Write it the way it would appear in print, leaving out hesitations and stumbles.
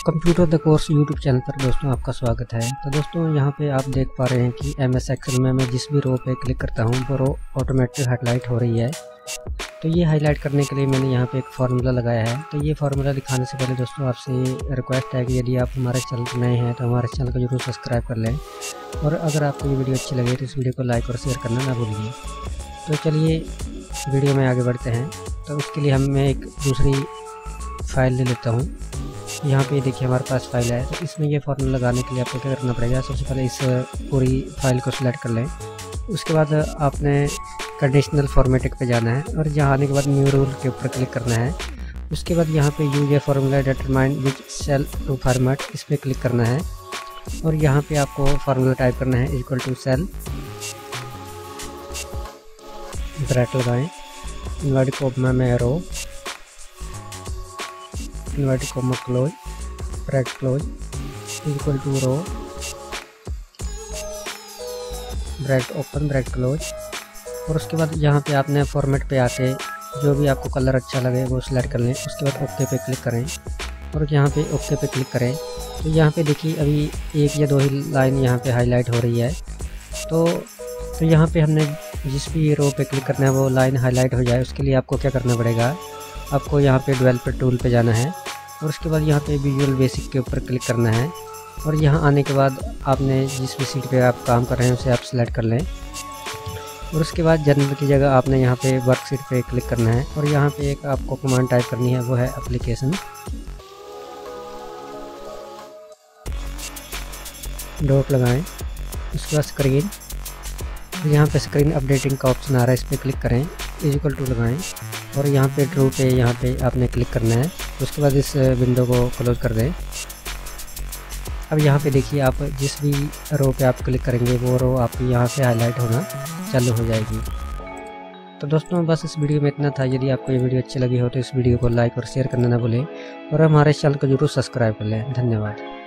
Computer the course YouTube channel पर दोस्तों आपका स्वागत है। तो दोस्तों यहाँ पे आप देख पा रहे हैं कि MS एक्सेल में मैं जिस भी रो पे क्लिक करता हूँ वो रो ऑटोमेटिक हाईलाइट हो रही है। तो ये हाईलाइट करने के लिए मैंने यहाँ पे एक फार्मूला लगाया है। तो ये फार्मूला दिखाने से पहले दोस्तों आपसे रिक्वेस्ट है कि यदि आप हमारे चैनल पर नए हैं तो हमारे चैनल को जरूर सब्सक्राइब कर लें, और अगर आपको ये वीडियो अच्छी लगे तो इस वीडियो को लाइक और शेयर करना ना भूलिए। तो चलिए वीडियो में आगे बढ़ते हैं। तो इसके लिए मैं एक दूसरी फाइल ले लेता हूँ। यहाँ पे देखिए हमारे पास फाइल है। तो इसमें ये फार्मूला लगाने के लिए आपको क्या करना पड़ेगा, सबसे पहले इस पूरी फाइल को सिलेक्ट कर लें। उसके बाद आपने कंडीशनल फॉर्मेटिंग पे जाना है और यहाँ आने के बाद न्यू रूल के ऊपर क्लिक करना है। उसके बाद यहाँ पे use a formula determine which cell to format, इस पर क्लिक करना है और यहाँ पे आपको फार्मूला टाइप करना है इक्वल टू सेल, ब्रैकेट लगाएं, इन्वर्टेड कॉमा में row, inverted comma close, bracket close, equal to row, bracket open, bracket close. और उसके बाद यहाँ पे आपने फॉर्मेट पे आके जो भी आपको कलर अच्छा लगे वो सिलेक्ट कर लें। उसके बाद ओके पे क्लिक करें और यहाँ पे ओके पे क्लिक करें। तो यहाँ पे देखिए अभी एक या दो ही लाइन यहाँ पे हाईलाइट हो रही है। तो यहाँ पे हमने जिस भी रो पे क्लिक करना है वो लाइन हाईलाइट हो जाए, उसके लिए आपको क्या करना पड़ेगा, आपको यहाँ पे डेवलपर टूल पे जाना है और उसके बाद यहाँ पे विजुअल बेसिक के ऊपर क्लिक करना है। और यहाँ आने के बाद आपने जिस भी सीट पे आप काम कर रहे हैं उसे आप सिलेक्ट कर लें और उसके बाद जनरल की जगह आपने यहाँ पे वर्क सीट पे क्लिक करना है और यहाँ पे एक आपको कमांड टाइप करनी है, वो है एप्लीकेशन डॉट लगाएं। उसके बाद स्क्रीन, यहाँ पे स्क्रीन अपडेटिंग का ऑप्शन आ रहा है, इस पर क्लिक करें, इक्वल टू लगाएं और यहाँ पे ट्रू पे यहाँ पे आपने क्लिक करना है। उसके बाद इस विंडो को क्लोज कर दें। अब यहाँ पे देखिए आप जिस भी रो पे आप क्लिक करेंगे वो रो आपकी यहाँ से हाईलाइट होना चालू हो जाएगी। तो दोस्तों बस इस वीडियो में इतना था। यदि आपको ये वीडियो अच्छी लगी हो तो इस वीडियो को लाइक और शेयर करना ना भूलें और हमारे चैनल को जरूर सब्सक्राइब कर लें। धन्यवाद।